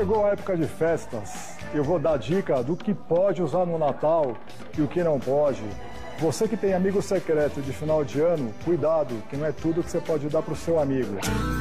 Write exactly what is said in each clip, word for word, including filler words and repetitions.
Chegou a época de festas, eu vou dar dica do que pode usar no Natal e o que não pode. Você que tem amigo secreto de final de ano, cuidado, que não é tudo que você pode dar para o seu amigo.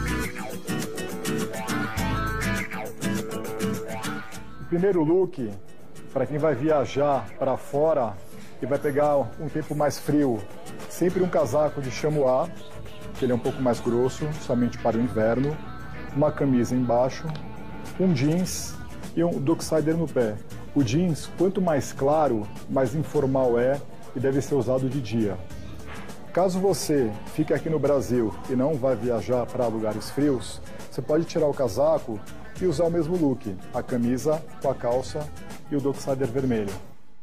O primeiro look, para quem vai viajar para fora e vai pegar um tempo mais frio, sempre um casaco de chamois, que ele é um pouco mais grosso, somente para o inverno, uma camisa embaixo, um jeans e um Doxider no pé. O jeans, quanto mais claro, mais informal é e deve ser usado de dia. Caso você fique aqui no Brasil e não vá viajar para lugares frios, você pode tirar o casaco e usar o mesmo look, a camisa com a calça e o Doxider vermelho.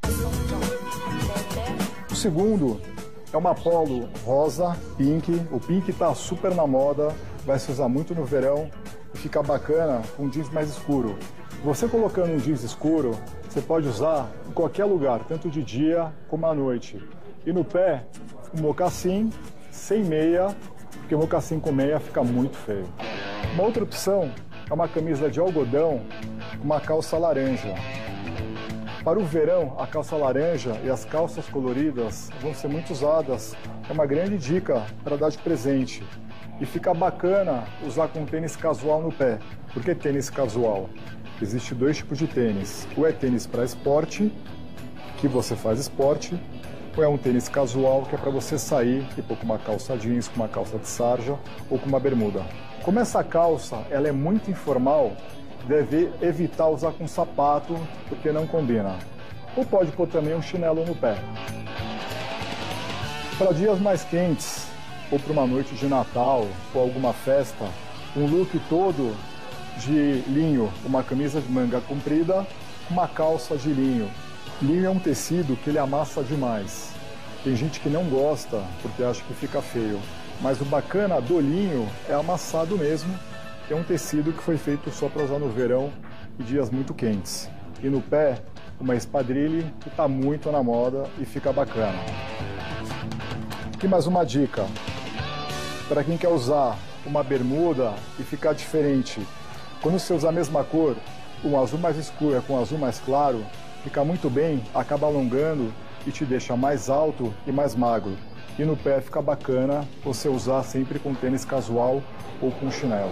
O segundo é uma polo rosa, pink. O pink está super na moda, vai se usar muito no verão e fica bacana com um jeans mais escuro. Você colocando um jeans escuro, você pode usar em qualquer lugar, tanto de dia como à noite. E no pé, um mocassim sem meia, porque o mocassim com meia fica muito feio. Uma outra opção é uma camisa de algodão com uma calça laranja. Para o verão, a calça laranja e as calças coloridas vão ser muito usadas. É uma grande dica para dar de presente. E fica bacana usar com tênis casual no pé. Por que tênis casual? Existem dois tipos de tênis. Ou é tênis para esporte, que você faz esporte, ou é um tênis casual, que é para você sair e pôr com uma calça jeans, com uma calça de sarja ou com uma bermuda. Como essa calça ela é muito informal, deve evitar usar com sapato, porque não combina. Ou pode pôr também um chinelo no pé. Para dias mais quentes, ou para uma noite de Natal, ou alguma festa, um look todo de linho, uma camisa de manga comprida, uma calça de linho. Linho é um tecido que ele amassa demais. Tem gente que não gosta, porque acha que fica feio. Mas o bacana do linho é amassado mesmo. É um tecido que foi feito só para usar no verão e dias muito quentes. E no pé, uma espadrilhe que está muito na moda e fica bacana. E mais uma dica, para quem quer usar uma bermuda e ficar diferente. Quando você usar a mesma cor, um azul mais escuro com um azul mais claro, fica muito bem, acaba alongando e te deixa mais alto e mais magro. E no pé fica bacana você usar sempre com tênis casual ou com chinelo.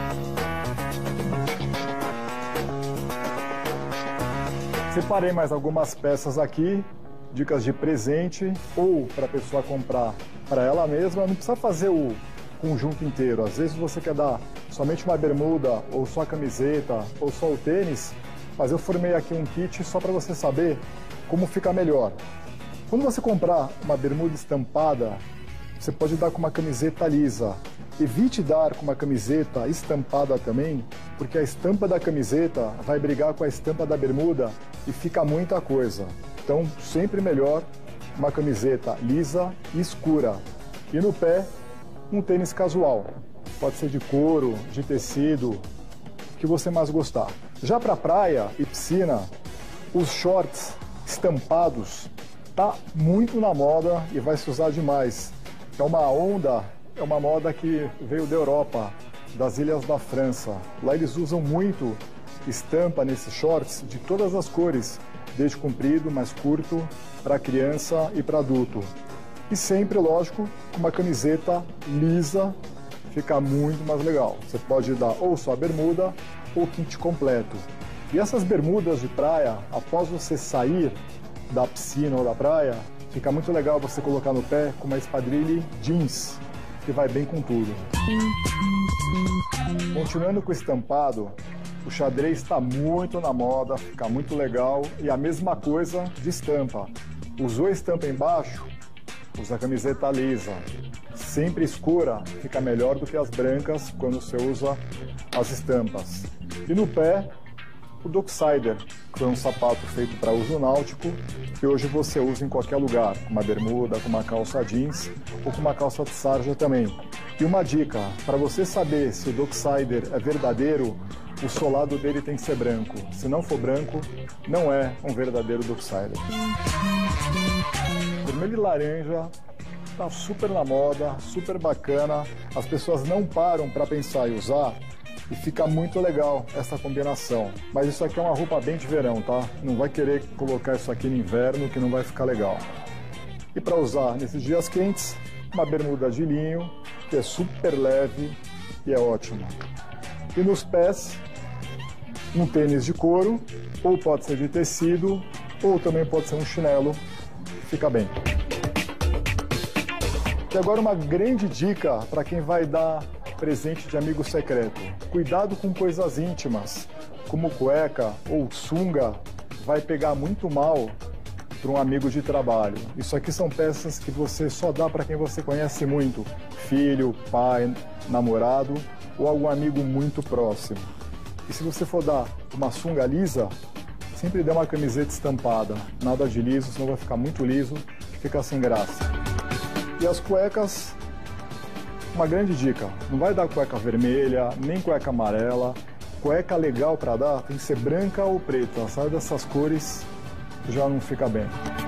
Separei mais algumas peças aqui, dicas de presente ou para a pessoa comprar para ela mesma. Não precisa fazer o conjunto inteiro. Às vezes você quer dar somente uma bermuda ou só a camiseta ou só o tênis, mas eu formei aqui um kit só para você saber como fica melhor. Quando você comprar uma bermuda estampada, você pode dar com uma camiseta lisa. Evite dar com uma camiseta estampada também, porque a estampa da camiseta vai brigar com a estampa da bermuda e fica muita coisa. Então, sempre melhor uma camiseta lisa e escura. E no pé, um tênis casual. Pode ser de couro, de tecido, o que você mais gostar. Já para praia e piscina, os shorts estampados tá muito na moda e vai se usar demais. É uma onda, é uma moda que veio da Europa, das ilhas da França. Lá eles usam muito estampa nesses shorts de todas as cores, desde comprido, mais curto, para criança e para adulto. E sempre, lógico, com uma camiseta lisa, fica muito mais legal. Você pode dar ou só a bermuda ou kit completo. E essas bermudas de praia, após você sair da piscina ou da praia, fica muito legal você colocar no pé com uma espadrilhe jeans, que vai bem com tudo. Continuando com o estampado, o xadrez está muito na moda, fica muito legal. E a mesma coisa de estampa. Usou a estampa embaixo, usa a camiseta lisa. Sempre escura, fica melhor do que as brancas quando você usa as estampas. E no pé, o Doxider, que foi um sapato feito para uso náutico, que hoje você usa em qualquer lugar, com uma bermuda, com uma calça jeans ou com uma calça de sarja também. E uma dica, para você saber se o Doxider é verdadeiro, o solado dele tem que ser branco. Se não for branco, não é um verdadeiro Doxider. Vermelho e laranja está super na moda, super bacana. As pessoas não param para pensar em usar. E fica muito legal essa combinação. Mas isso aqui é uma roupa bem de verão, tá? Não vai querer colocar isso aqui no inverno que não vai ficar legal. E para usar nesses dias quentes, uma bermuda de linho, que é super leve e é ótima. E nos pés, um tênis de couro, ou pode ser de tecido, ou também pode ser um chinelo, fica bem. E agora uma grande dica para quem vai dar presente de amigo secreto. Cuidado com coisas íntimas, como cueca ou sunga, vai pegar muito mal para um amigo de trabalho. Isso aqui são peças que você só dá para quem você conhece muito, filho, pai, namorado ou algum amigo muito próximo. E se você for dar uma sunga lisa, sempre dê uma camiseta estampada, nada de liso, senão vai ficar muito liso, fica sem graça. E as cuecas, uma grande dica, não vai dar cueca vermelha, nem cueca amarela. Cueca legal para dar tem que ser branca ou preta, sai dessas cores já não fica bem.